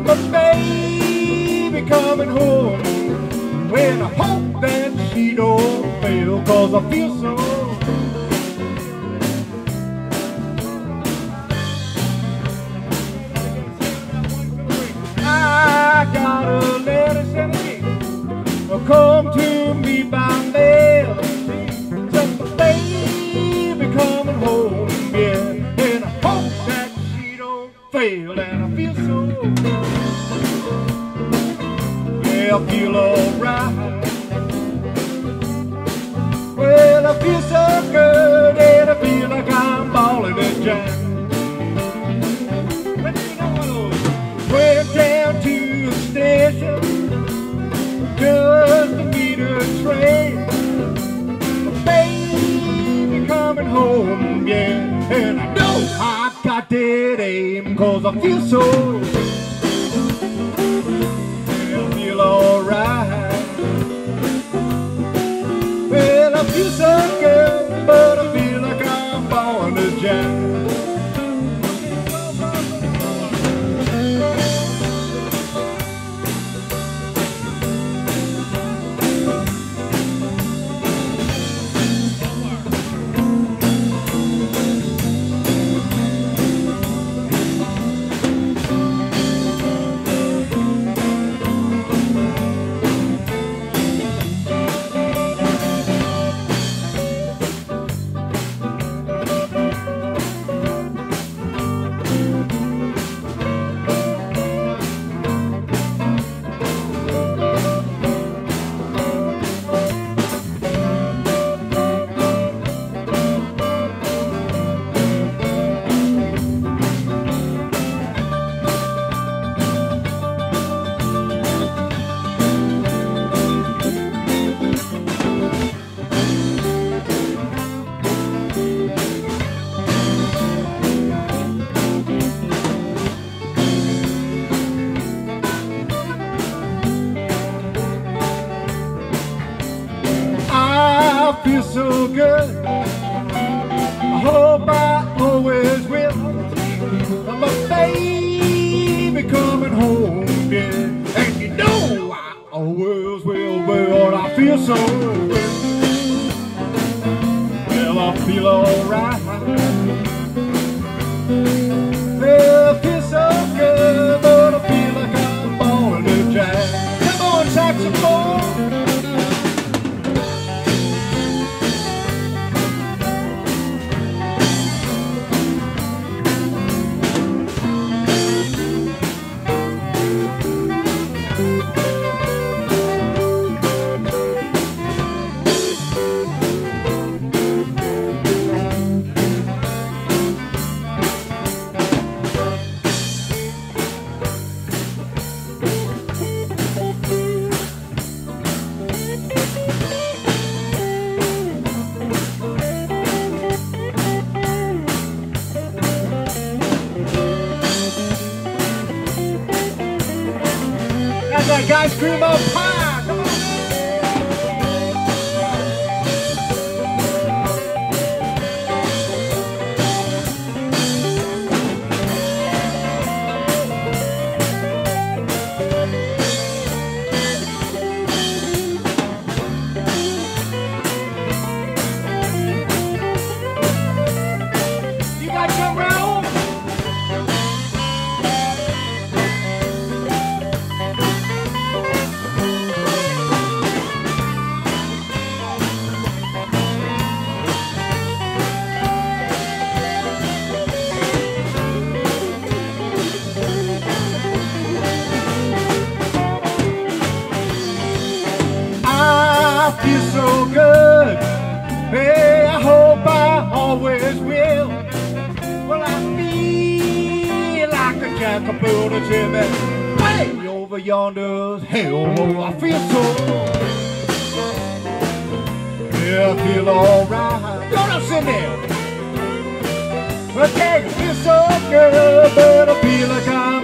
my baby coming home. When I hope that she don't fail, 'cause I feel so. I got a letter sent again, come to me by mail. Just my baby coming home, yeah. And I hope that she don't fail, and I feel so. Yeah, I feel alright. Well, I feel so good, and I feel like I'm balling a giant. Went down to the station just to meet a train. My baby coming home, yeah. And I know I've got that aim, 'cause I feel so. Yeah, I feel alright. Well, I feel so good, but I feel like I'm born to jam. I feel so good, I hope I always will. My baby coming home, yeah. And you know I always will, well, I feel so good. Well, I feel alright. Well, I feel so good, but I feel like I'm born to jazz. Come on, saxophone. That guy scream up high, come on. You got some, Raul? I feel so good. Hey, I hope I always will. Well, I feel like a jackapoo to Jimmy. Way over yonder's hell. Oh, I feel so. Yeah, I feel alright. Go now, sit there. Okay, I feel so good, but I feel like I'm